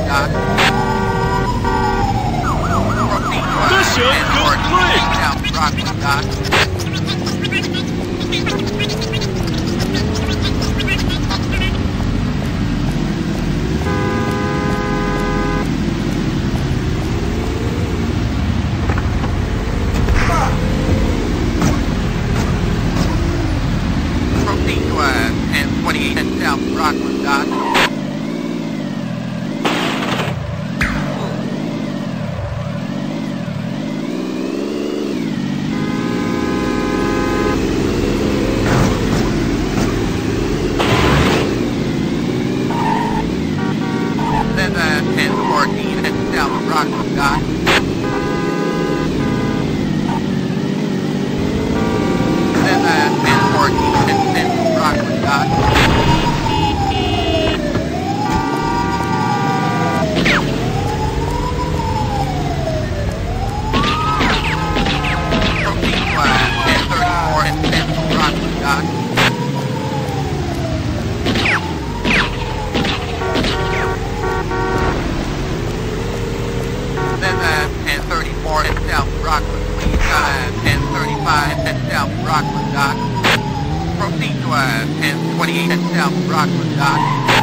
Dock. Mission complete! South Rockland Dock. Proceed to 1028 and South Rockland Dock. Then 1014 and South Rockland Dock. Then 1014 and Central Rockland Dock. Proceed to 1034 and Central Rockland Dock. Then 1034 and South Rockland, please. 1035 and South Rockland Dock. Proceed to 1028 and South Rockland Dock.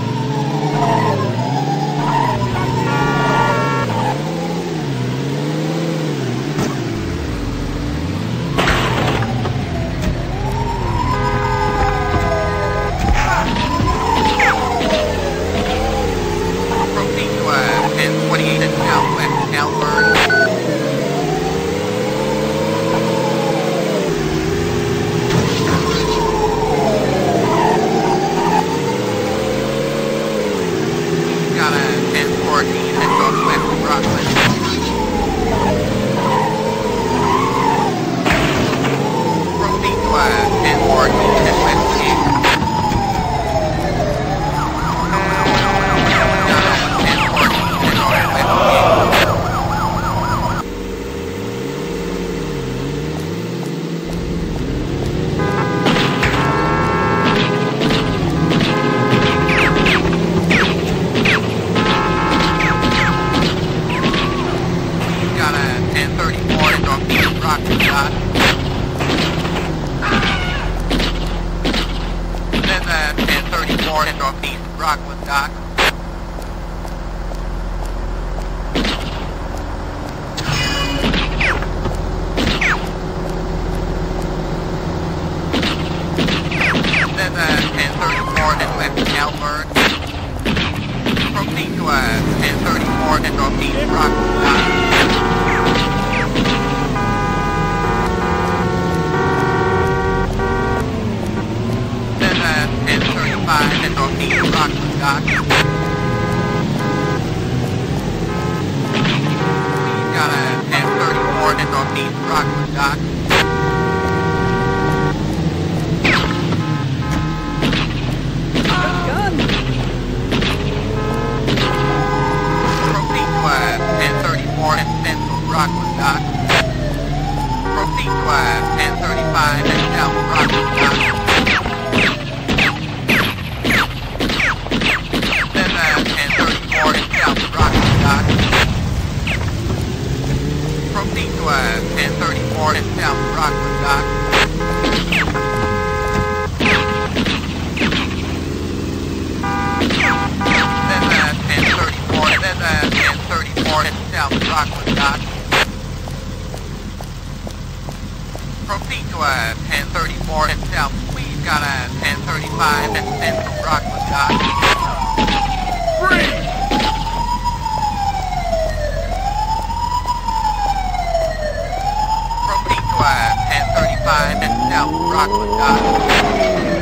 Proceed to 1028 and Southwest Albert. Got 1014 and Northwest Rockland. Proceed to 1014 and West King. Got 1014 and Northwest King. Got 1034 and Northeast Rockland Dock. Then 1034 and Northeast Rockland Dock. Then 1034 and West Albert. Proceed to 1034 and Northeast Rockland Dock. Then 1035 and Northeast Rockland Dock. We got 1034 and Northeast Rockland Dock. Proceed to 1034 and Central Rockland Dock. Proceed to 1035 and South Rockland Dock. Then 1034 and South Rockland Dock. Proceed to 1034 and South Rockland Dock. Then 1034 and South Rockland Dock. Proceed to 1034 and South. We've got 1035 and Central Rockland Dock. Free! Proceed to 1035 and South Rockland Dock.